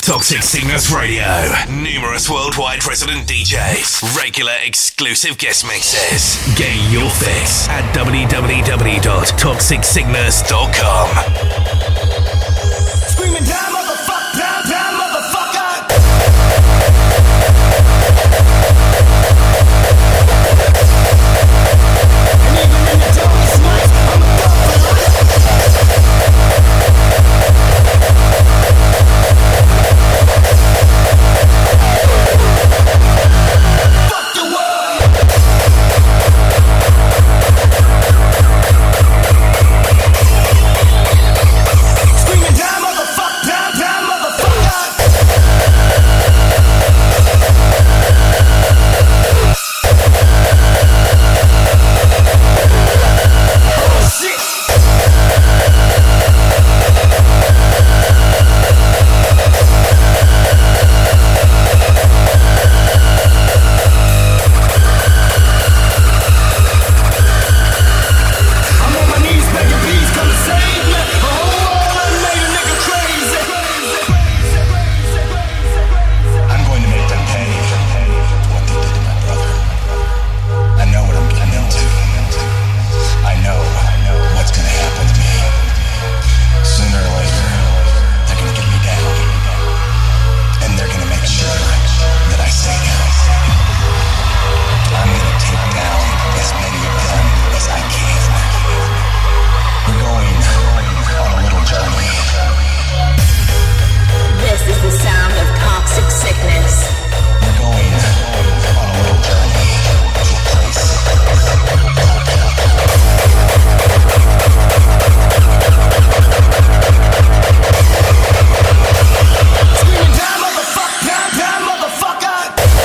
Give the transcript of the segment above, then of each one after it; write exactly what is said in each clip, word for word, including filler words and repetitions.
Toxic Sickness Radio. Numerous worldwide resident D Js. Regular exclusive guest mixes. Get your fix at w w w dot toxic sickness dot com. Screaming down, motherfucker, down, down, motherfucker. And even in the darkest nights, I'm a thug for life. Fuck the world. Screaming down, motherfucker, down, down, motherfucker. Oh shit. I'm on my knees begging, please come and save me. A whole world done made a nigga crazy. I'm going to make them pay for what they did to my brother. I know what I'm getting into. I know what's going to happen to me. Sooner or later, they're going to get me down. And they're going to make sure that I stay down. I'm going to take down as many of them as I can. We're going on a little journey. This is the sound of toxic sickness. We're going on a little journey to a place Screaming down, motherfucker, down, down, motherfucker.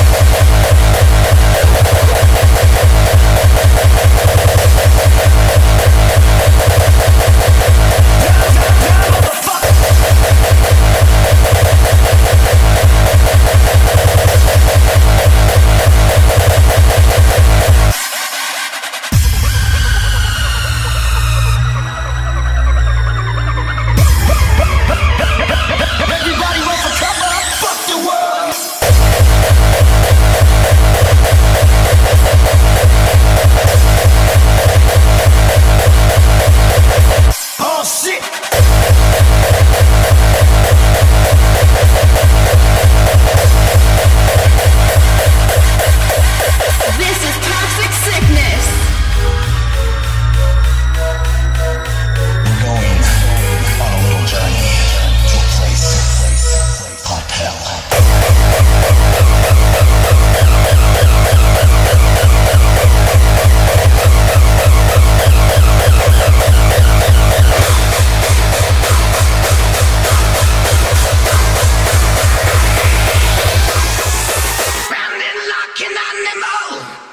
Down, down, down, motherfucker. Everybody run for cover. Fuck the world. Oh shit. This is toxic sickness. We're going on a little journey to a place called hell. Round and locking animal.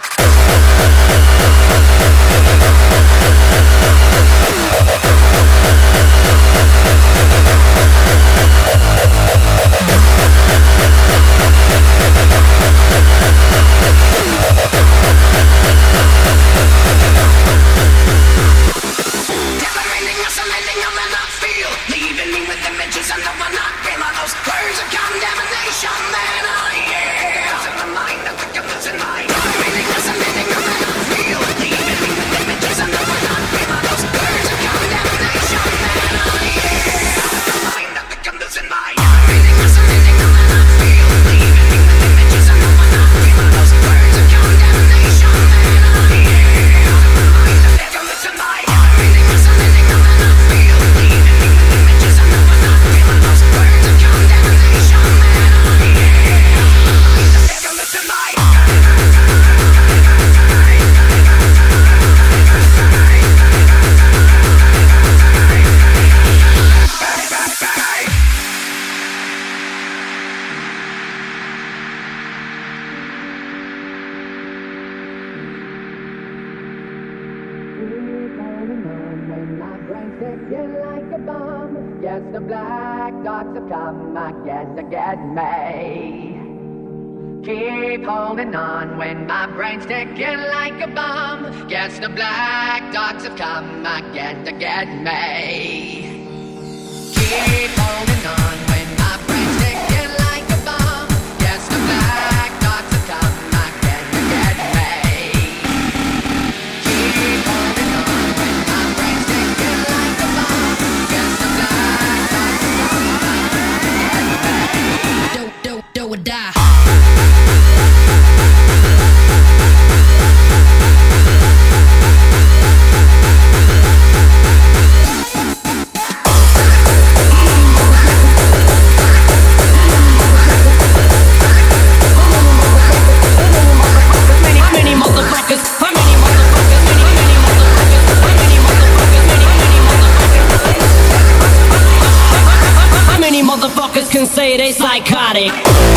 Never ending, oscillating, I'm in a feel. Leaving me with images and no one not game of those words of condemnation. Man, I am in my mind, I think I'm losing my mind. Never ending, oscillating, I'm in a feel. Leaving me with images and no one not game of those words of condemnation. Man, I am in my mind, I think I'm losing my mind. Never ending, oscillating, I'm in a feel. Leaving me with images and no one not game of those words of condemnation. Man, I am in my mind, I think I'm losing my mind. Never ending, oscillating, I'm in a feel. Leaving me with images and no one not game of those words of condemnation. Man, I am in my mind, I think I'm losing my mind. Like a bomb, yes, the black dots have come again to get me. Keep holding on when my brain's ticking like a bomb. Guess the black dots have come again to get me. Keep holding on when my brain's ticking say they psychotic.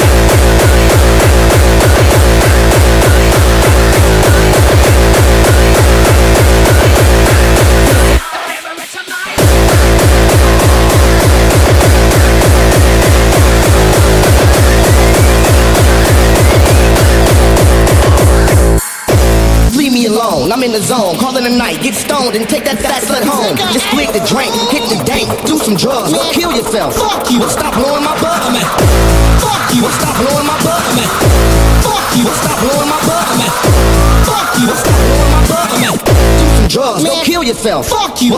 Alone, I'm in the zone, calling the night, get stoned and take that fat slut home. Just quit the drink, hit the dank, do some drugs, go kill yourself. Fuck you, stop blowing my butt. Fuck you, stop blowing my butt. Fuck you, stop blowing my butt. Fuck you, stop blowing my butt. Do some drugs, go kill yourself. Fuck you.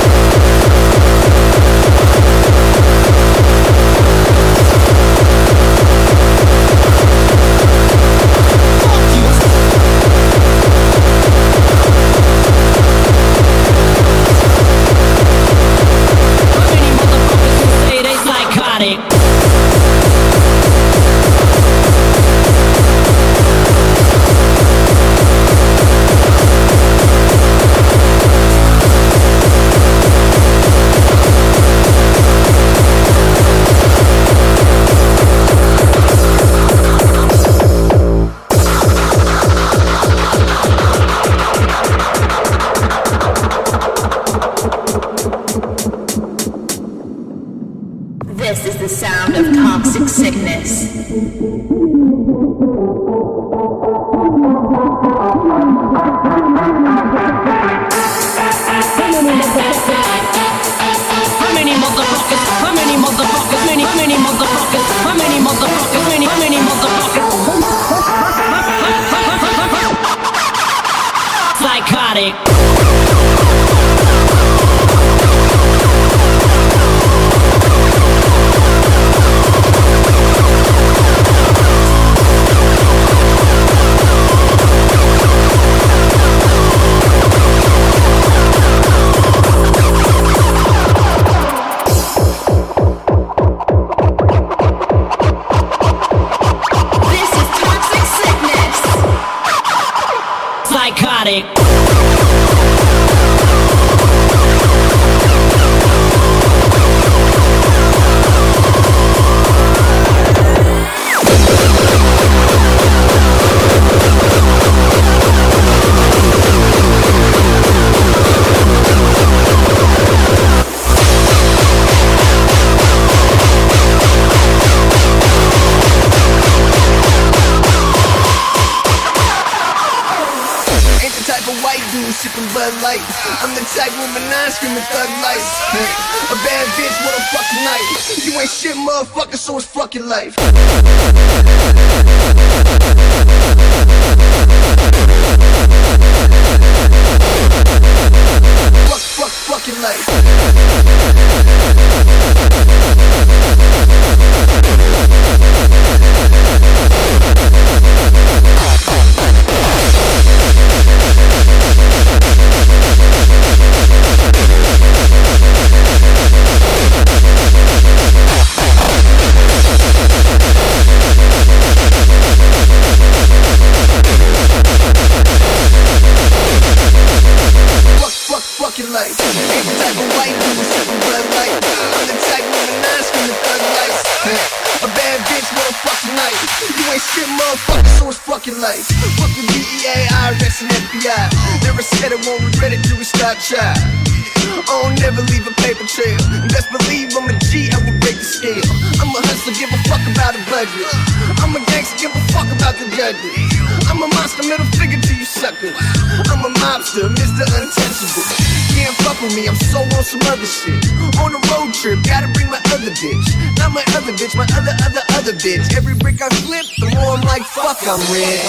This is the sound of toxic sickness. How many motherfuckers? How many motherfuckers? Many, how many motherfuckers? How many motherfuckers? Many, how many motherfuckers? Psychotic. Psychotic. Sipping Bud Light. I'm the type woman I screaming thug life. A bad bitch, what a fucking night. You ain't shit, motherfucker, so it's fucking life. Fuck, fuck, fucking life. Life. Ain't the type of white dude sipping Bud Light. I'm the type woman I screaming thug life. A bad bitch, what a fucking night. You ain't shit, motherfucker, so it's fucking life. Fuck the D E A, I R S, and F B I. Never said I won't regret it till we start trying. I'll never leave a paper trail. And best believe I'm a G, I will break the scale. I'm a hustler, give a fuck about a budget. I'm a gangster, give a fuck about the judges. I'm a monster, middle figure to you suckers. I'm a mobster, Mister Untouchable. Can't fuck with me, I'm so on some other shit. On a road trip, gotta bring my other bitch. Not my other bitch, my other, other, other bitch. Every brick I flip, the more I'm like, fuck, I'm red.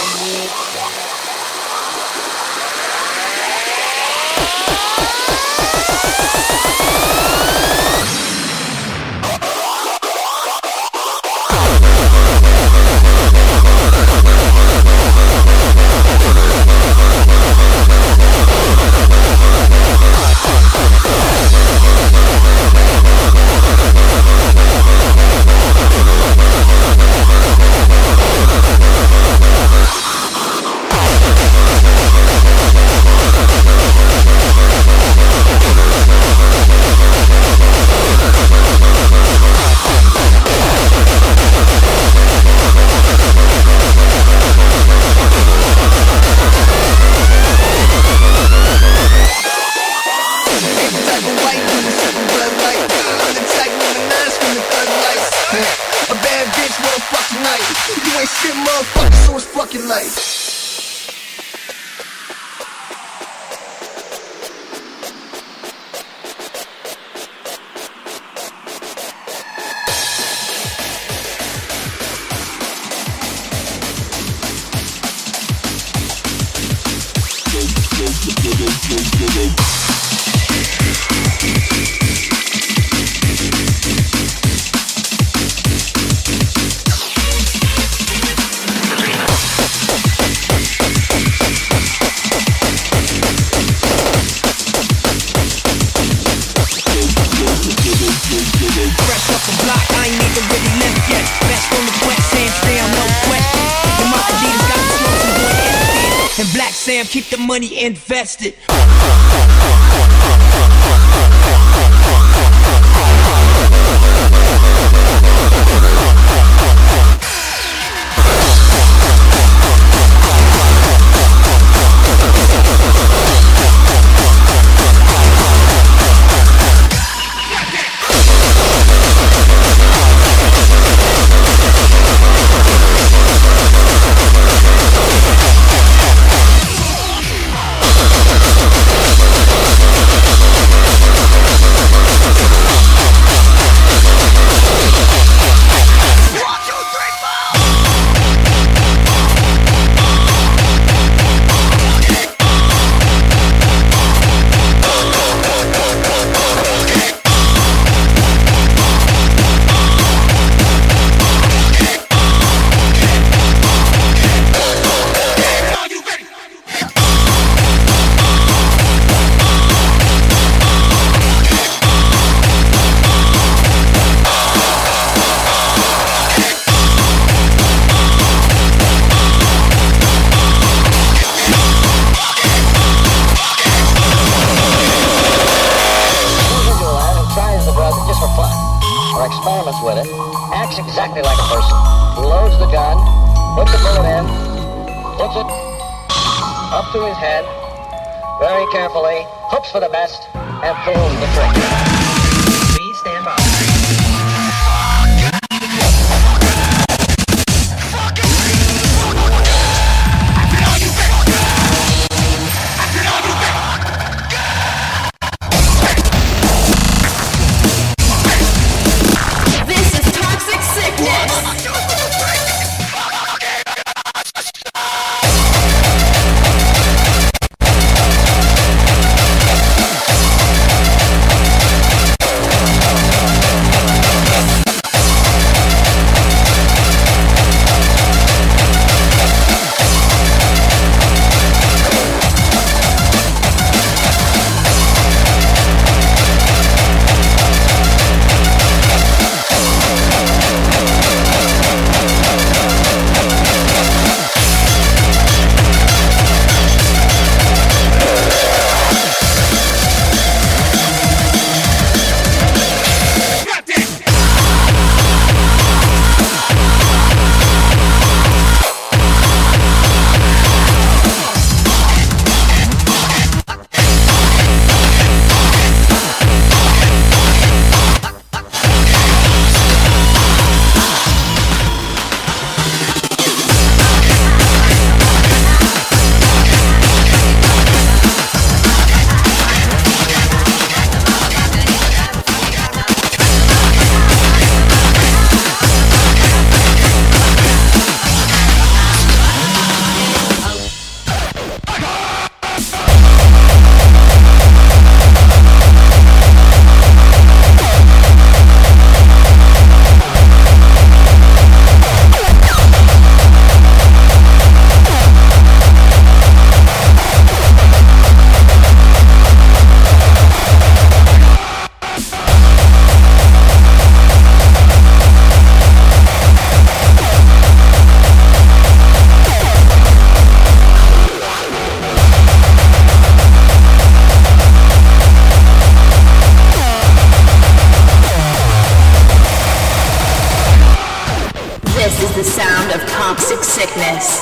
bitch wanna fuck tonight. You ain't shit, motherfucker, so it's fucking life. Sam, keep the money invested. Experiments with it, acts exactly like a person. Loads the gun, puts the bullet in, puts it up to his head, very carefully, hopes for the best, and boom, the trick. Please stand by. Toxic Sickness.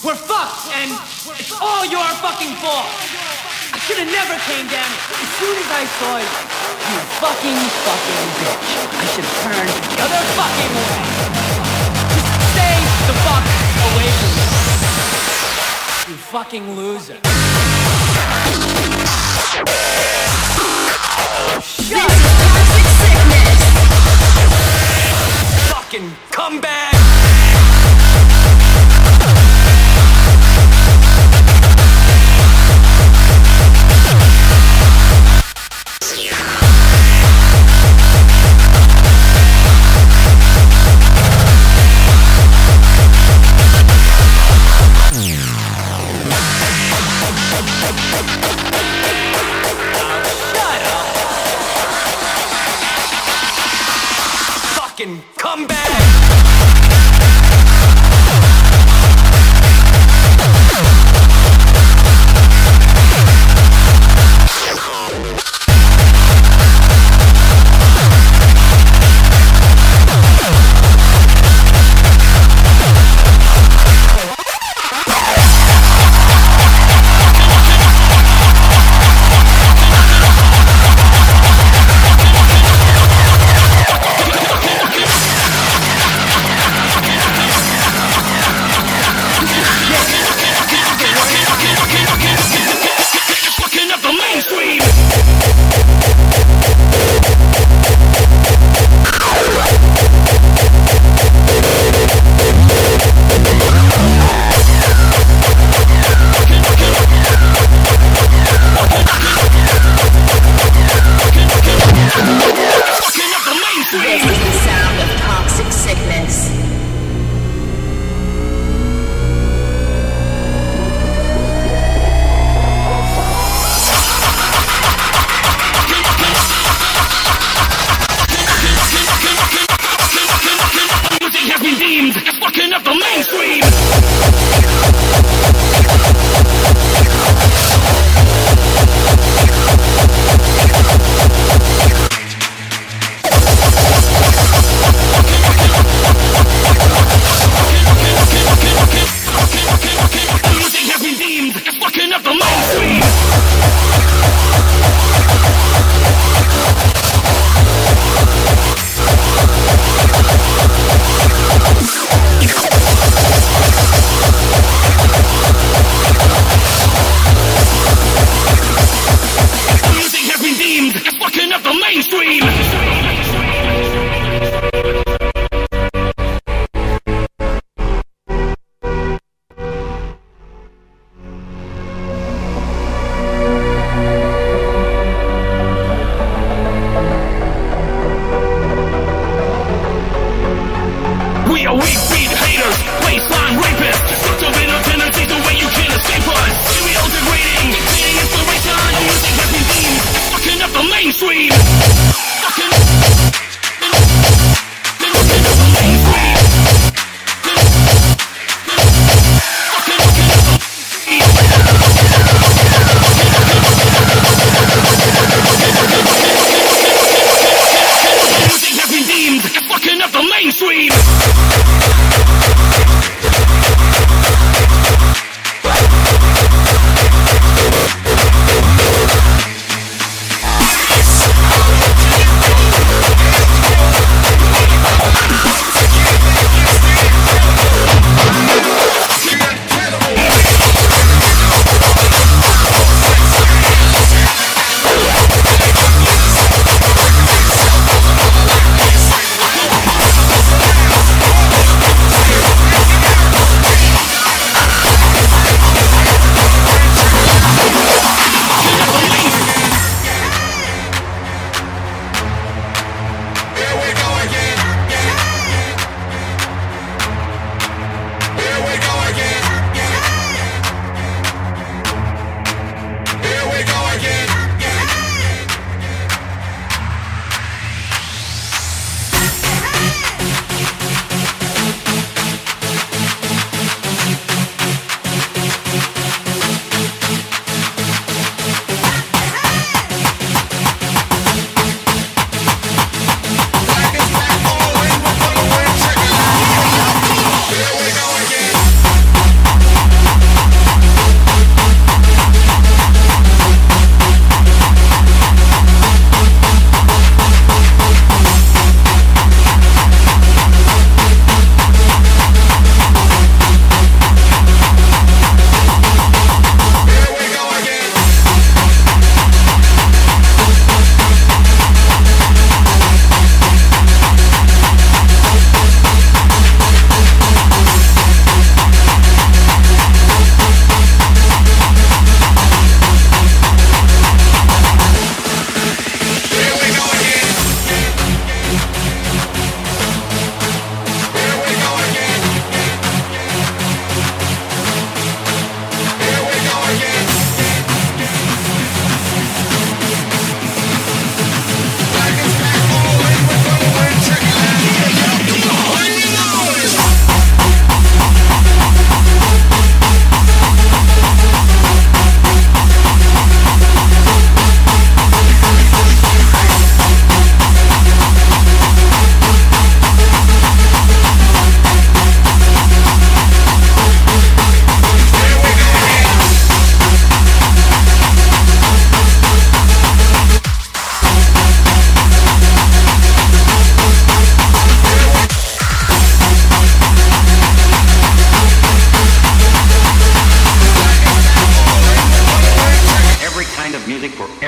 We're fucked, and it's all your fucking fault. I should have never came down. As soon as I saw you, you fucking fucking bitch. I should have turned the other fucking way. Just stay the fuck away from me. You fucking loser. Shut up! Toxic sickness. Fucking come back. Come back!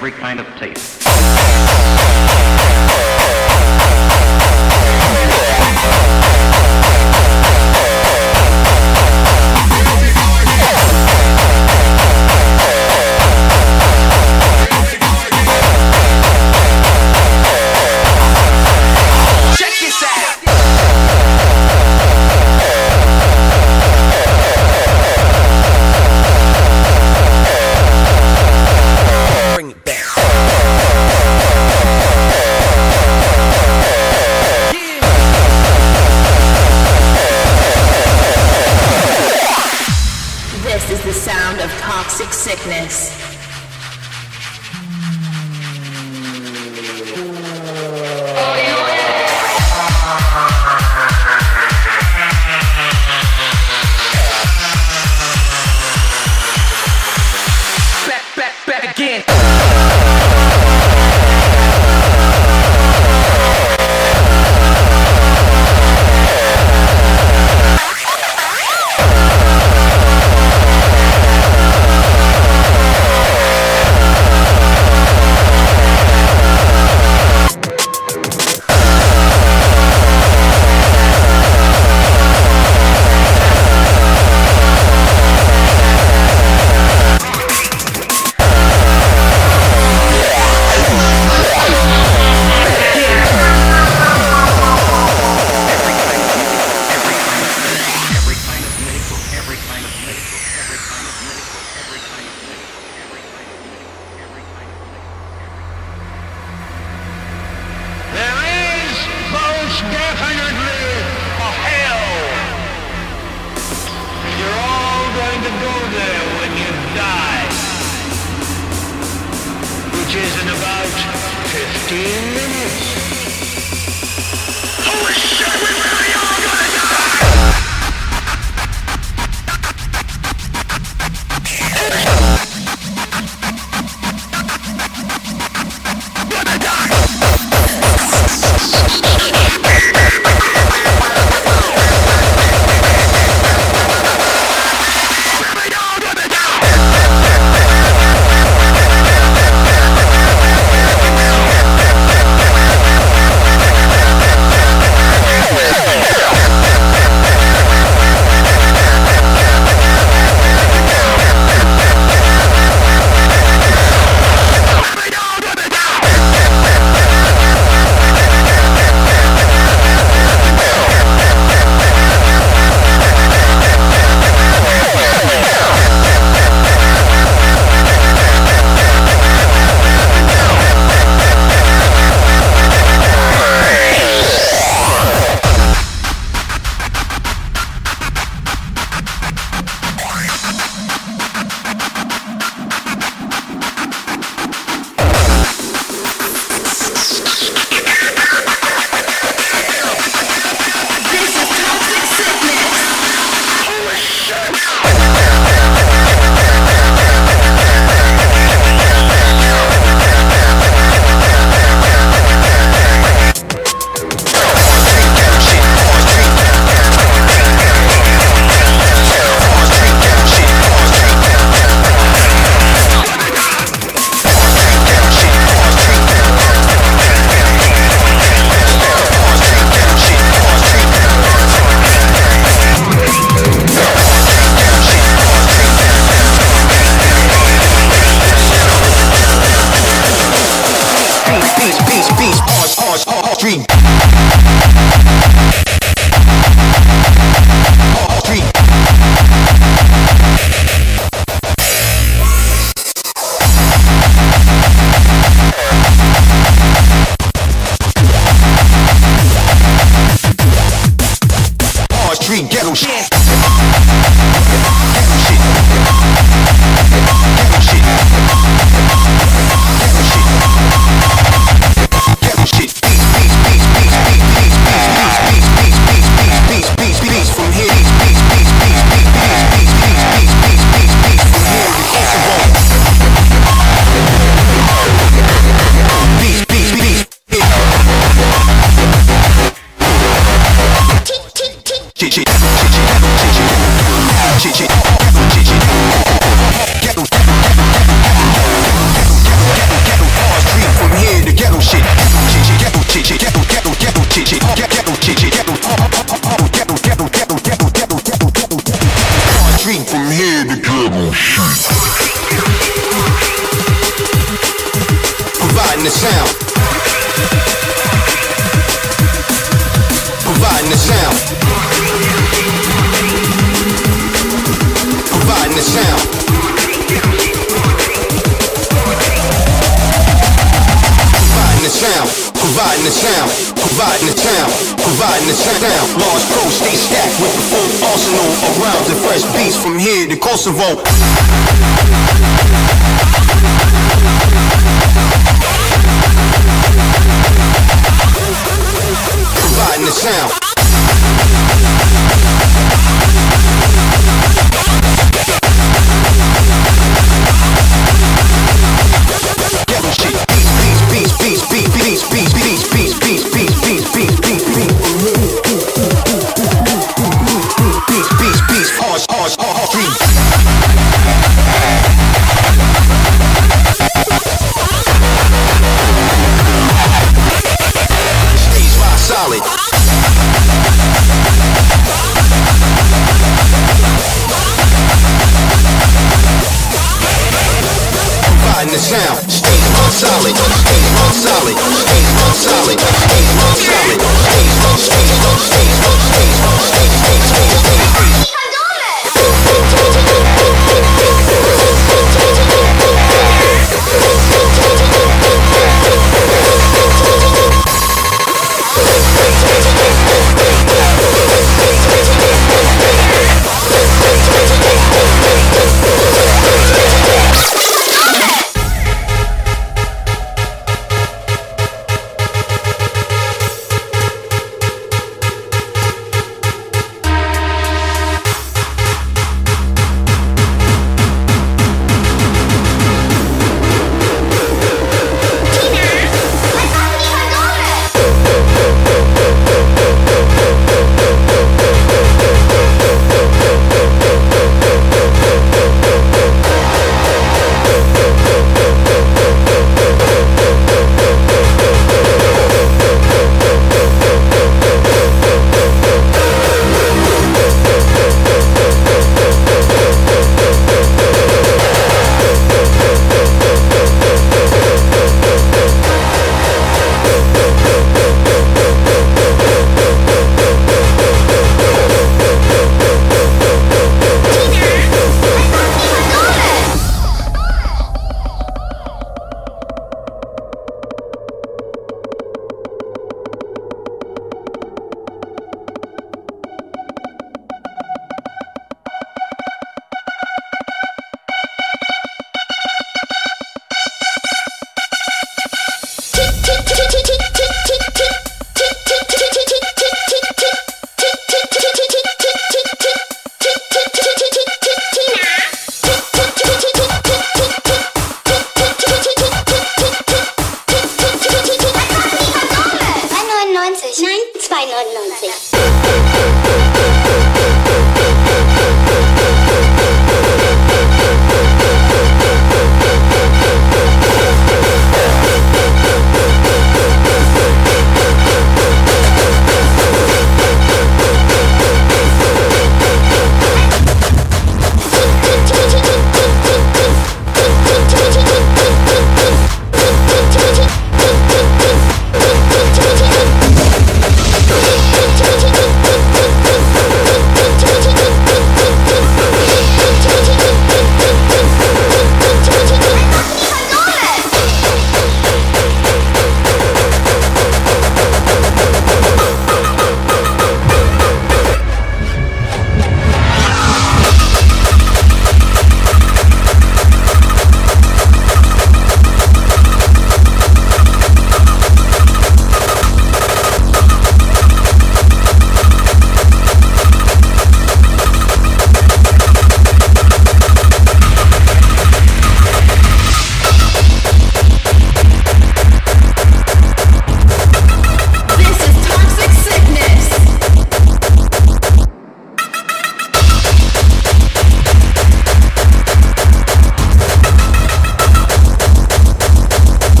every kind of taste. This is the sound of toxic sickness. Back, back, back again. Get beat from here to Ghetto Street. Providing the sound. Providing the sound. Providing the sound. Providing the sound. Providing the sound. Providing the sound. Providing the sound. Large pro stay stacked with the full arsenal of rounds and fresh beats from here to Kosovo. Providing the sound. Ghetto shit. Beats, beats, beats, beats, beats, beats, beats, beats, beats, beats, beats, beats, beats, beats, beats, beats, harsh, harsh, harsh, street. Stays rock solid. Providing the sound. Stays rock solid. Stays rock solid. Stays rock solid. Stays rock solid. Stays rock, stays rock, stays rock, stays rock, stays, stays, stays, stays, stays.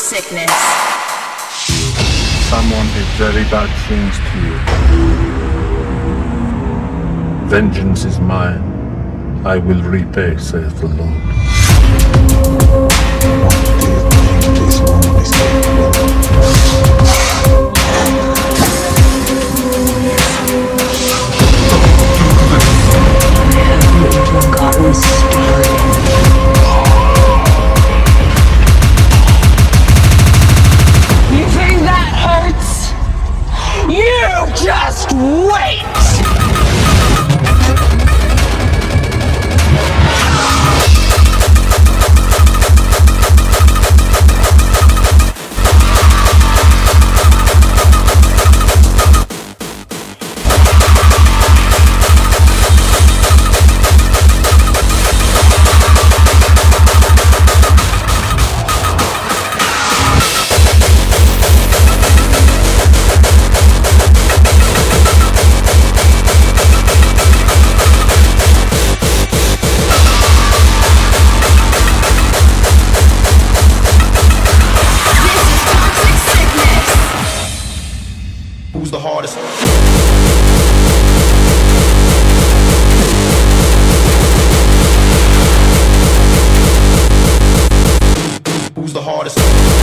sickness. Someone did very bad things to you. Vengeance is mine. I will repay, saith the Lord. Forgotten story. You think that hurts? You just wait! Who's the hardest? Who's the hardest?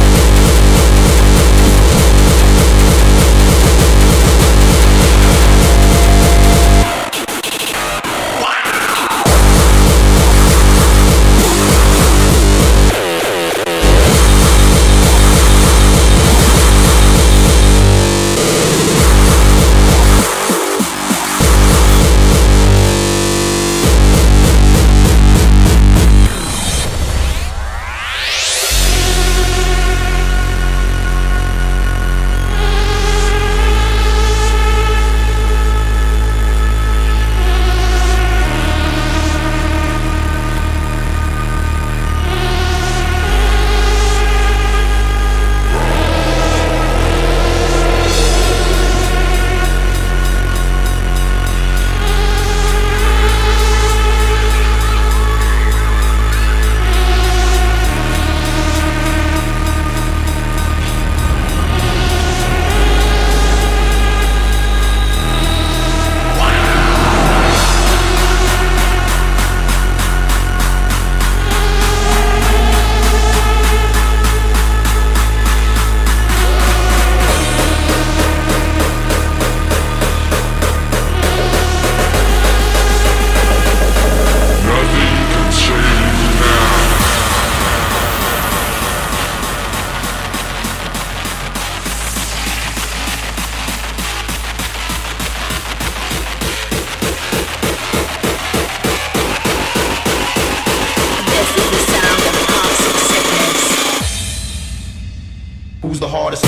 Who's the hardest?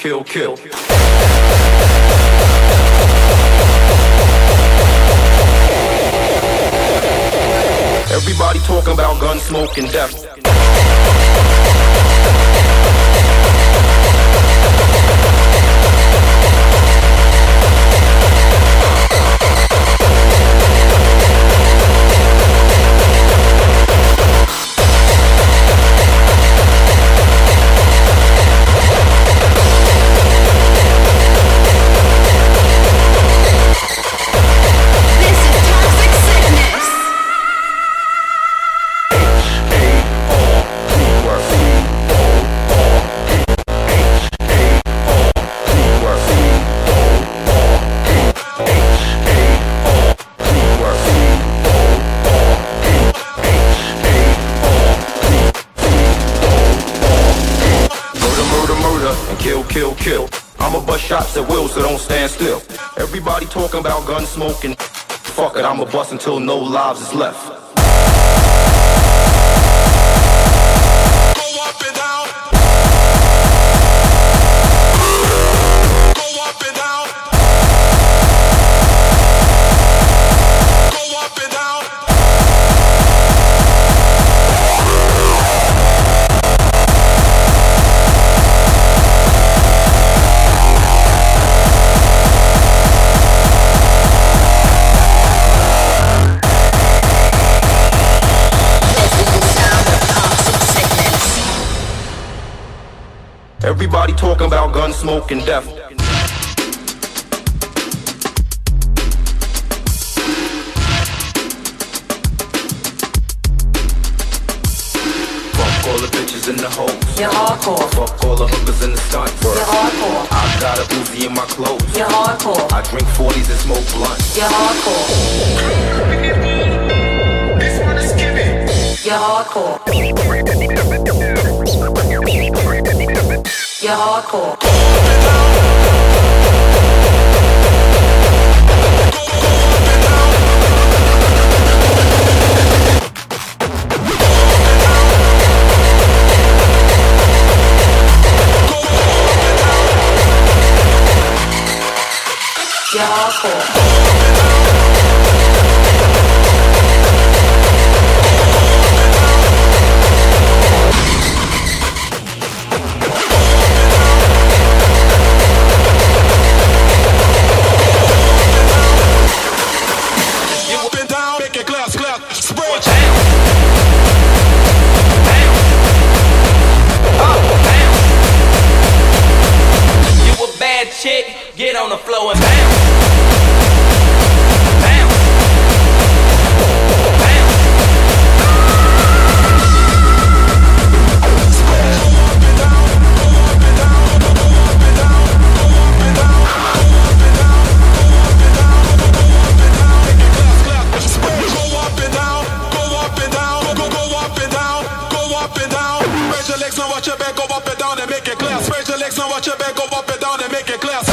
kill, kill. Everybody talking about gun smoke and death. Kill, kill. I'ma bust shots at will, so don't stand still. Everybody talking about gun smoking. Fuck it, I'ma bust until no lives is left. Go up and down. Go up and down. Go up and down. Everybody talking about gun smoke and death. Fuck all the bitches in the hoes. You're hardcore. Fuck all the hookers in the stunts. You're hardcore. I got a Uzi in my clothes. You're hardcore. I drink forties and smoke blunts. You're hardcore. This one is giving. You're hardcore. You're hardcore. You're hardcore. Chick, get on the floor and bounce. Bounce. Bounce. Go up and down, go up and down, go go up and down, go up and down. Raise your legs and watch your back, go up and down and make it clear. Raise your legs and watch your back, go up and down and make it clear.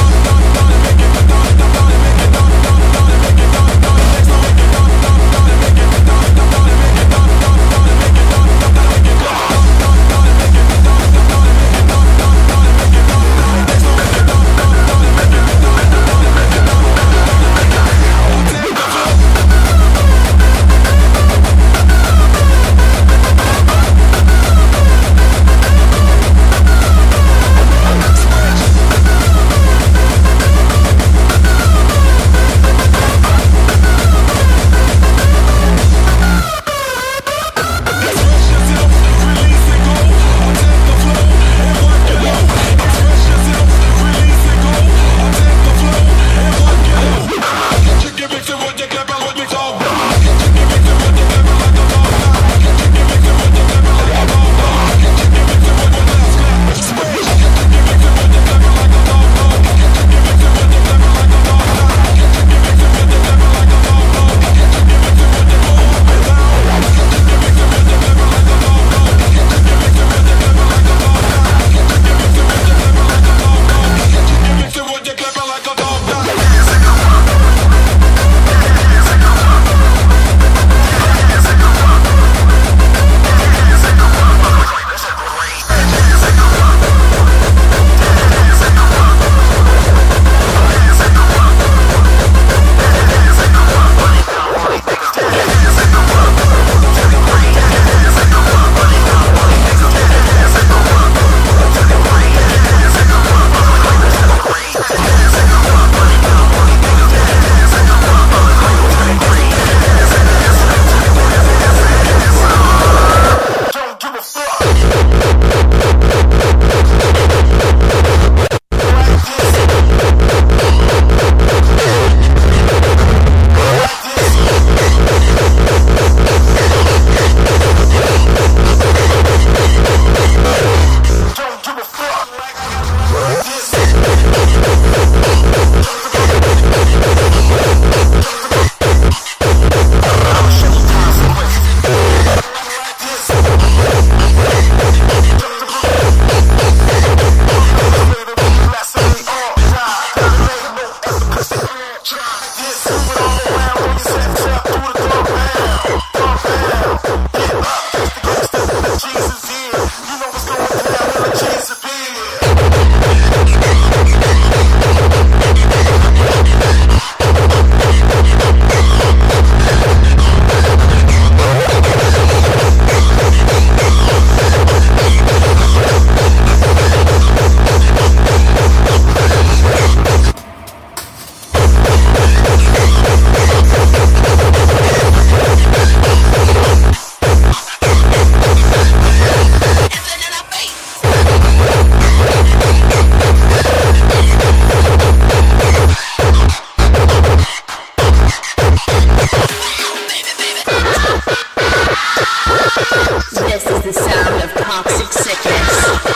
This is the sound of toxic sickness.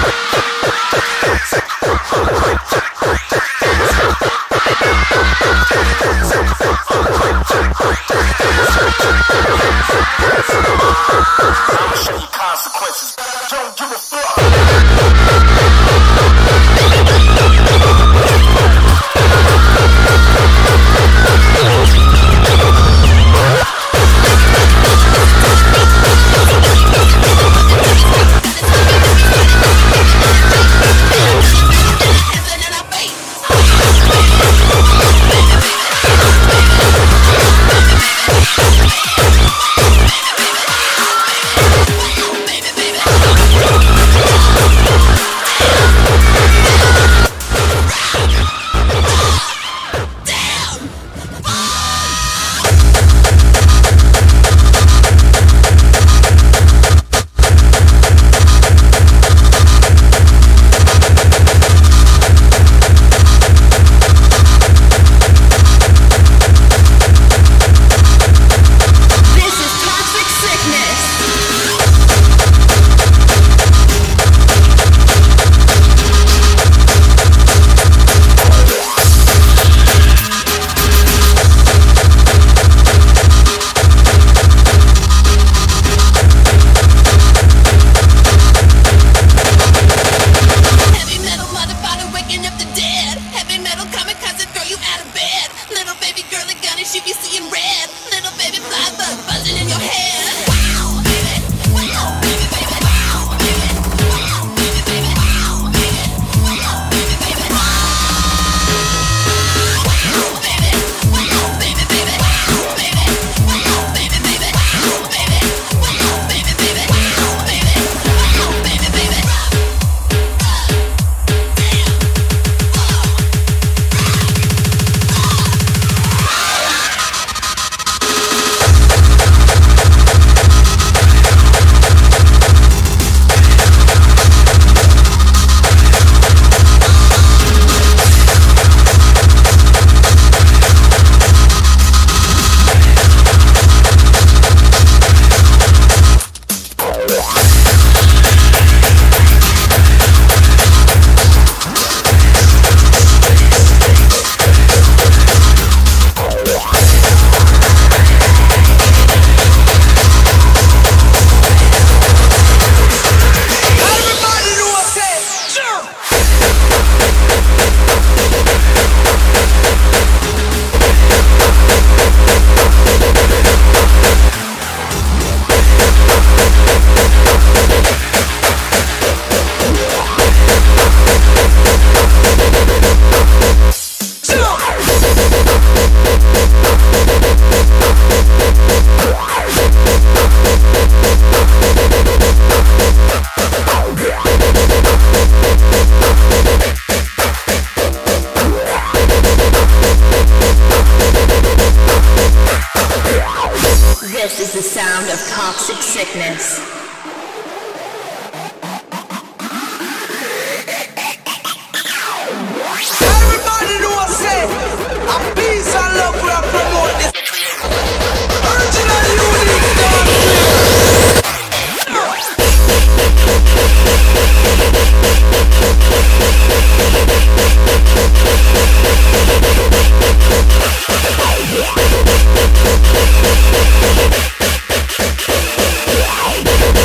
Consequences. Don't give a fuck. This is the sound of toxic sickness. Everybody know I say, a peace and love we are promote this. Original unique dance. Yeah.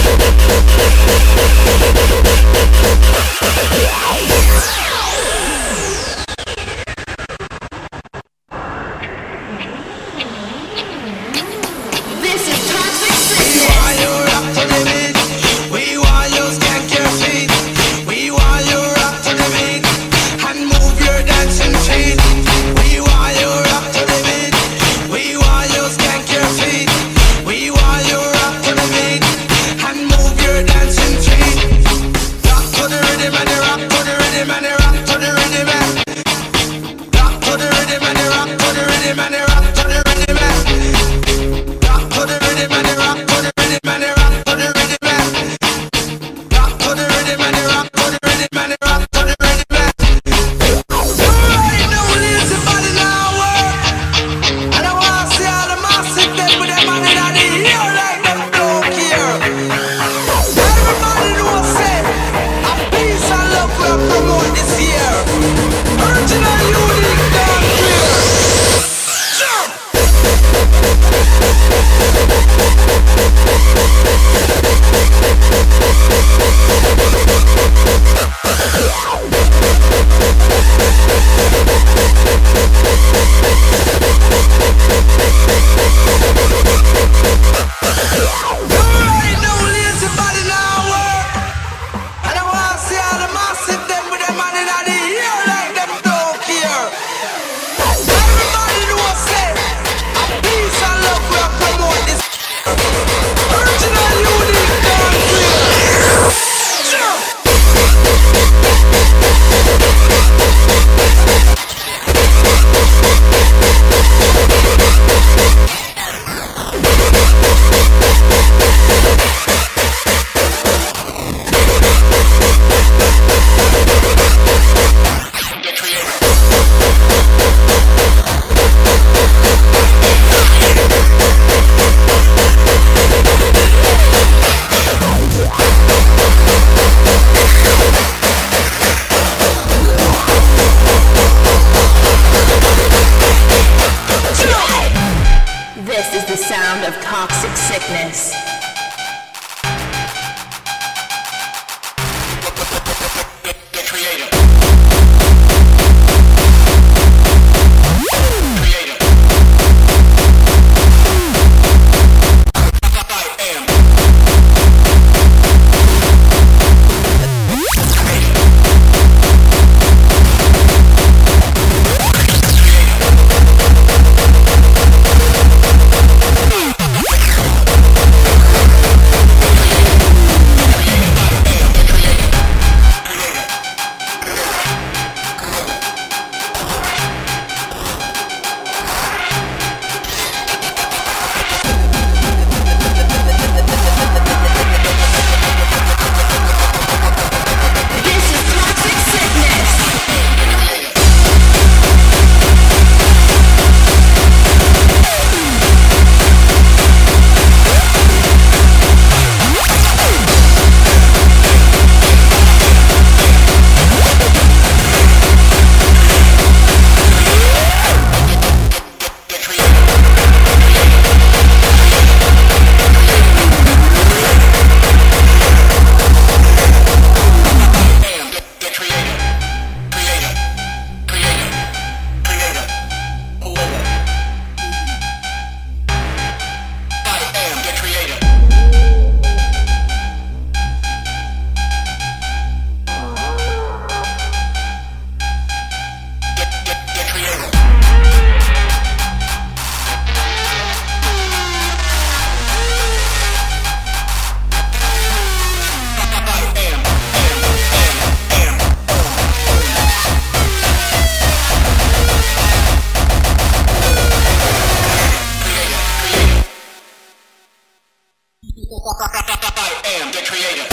get creative.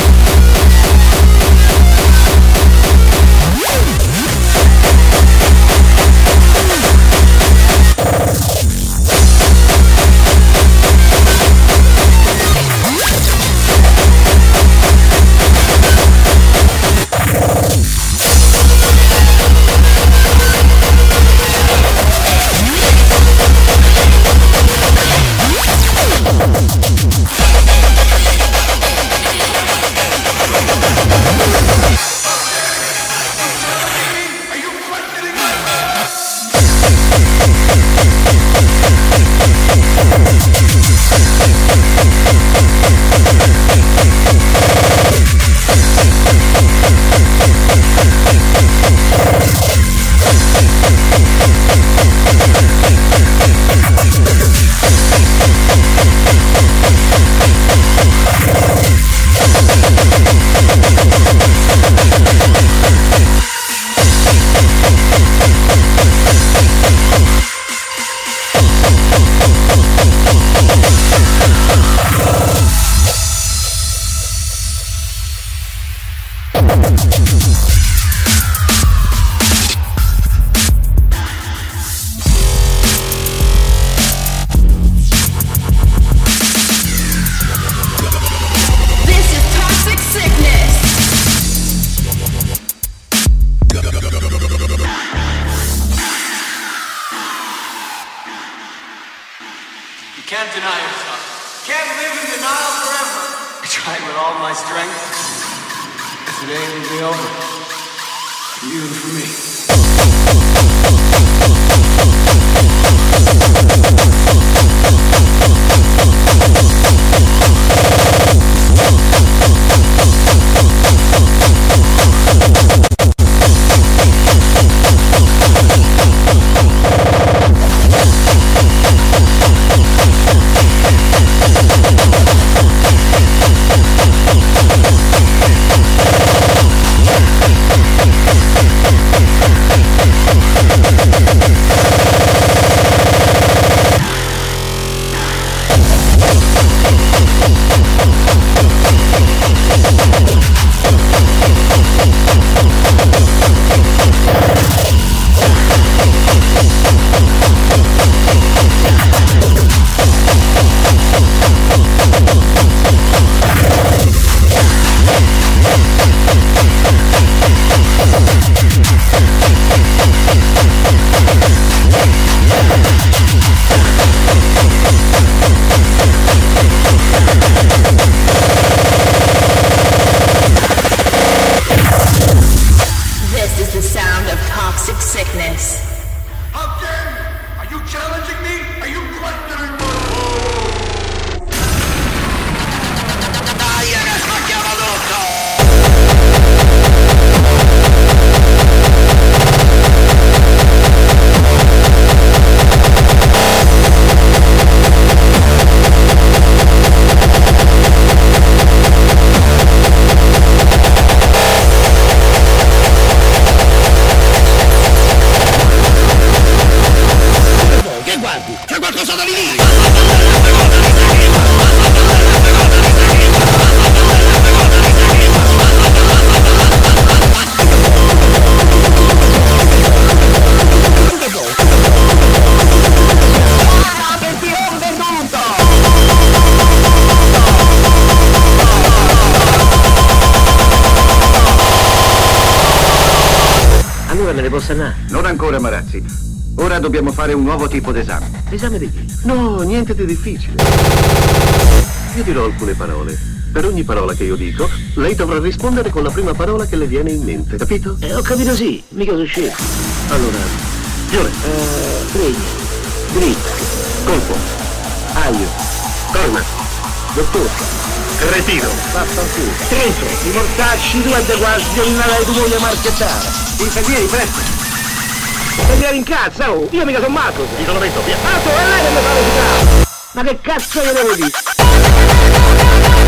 Can't deny yourself. Can't live in denial forever. I tried with all my strength. Today it'll be over. For you and for me. Me ne posso andare? Non ancora, Marazzi. Ora dobbiamo fare un nuovo tipo d'esame. Esame di chi? No, niente di difficile. Io dirò alcune parole. Per ogni parola che io dico, lei dovrà rispondere con la prima parola che le viene in mente, capito? Eh, ho capito sì, mica sono scemo. Allora, Fiore. Eh, Fregno. Dritto. Colpo. Aglio. Corna. Dottore. Retiro. Vaffanculo. Trento. I mortacci, tu e de quasi, io non avevo tu moglie marchettare. Infermieri, presto! Infermieri in cazzo, oh! Io mica sono Marco! Ti lo metto, via! Ah, tu, è lei che mi fa recitare! Ma che cazzo io devo dire?